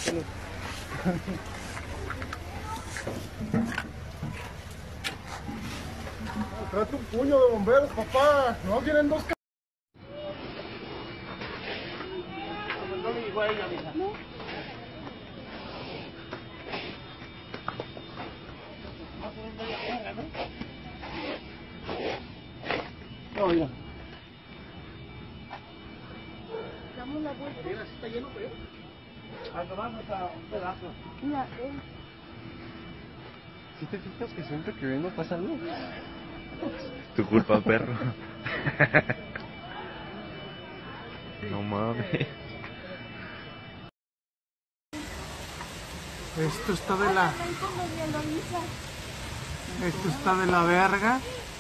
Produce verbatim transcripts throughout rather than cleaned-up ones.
Trate un puño de bomberos, papá. No vienen dos. No. No, mira. Damos la vuelta. Mira, si está lleno, pero. Agarramos hasta un pedazo. Mira, eh. ¿Sí te fijas que siempre que vengo pasa algo? Tu culpa, perro. No mames. Esto está de la. Esto está de la verga.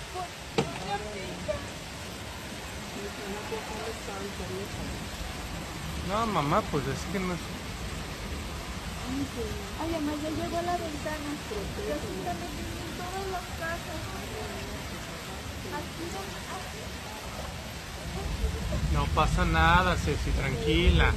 No, mamá, pues es que no es. Ay, mamá, ya llegó a la ventana. Ya se está metiendo en todas las casas. Aquí, aquí. No pasa nada, Ceci, tranquila.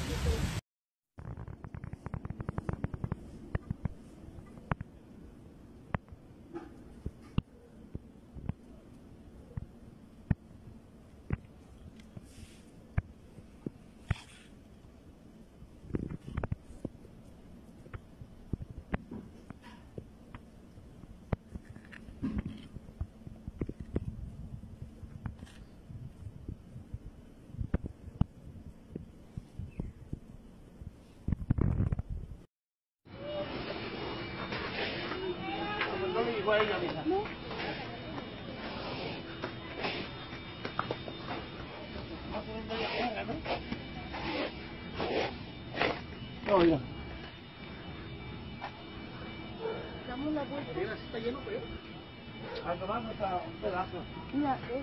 No. No, mira. Damos la vuelta. Mira, si está lleno, pero. Agarramos hasta un pedazo. Mira, eh.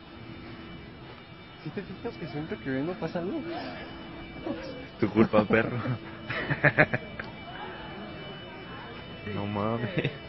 ¿Sí te fijas que siempre que vengo pasa algo? Tu culpa, perro. No mames.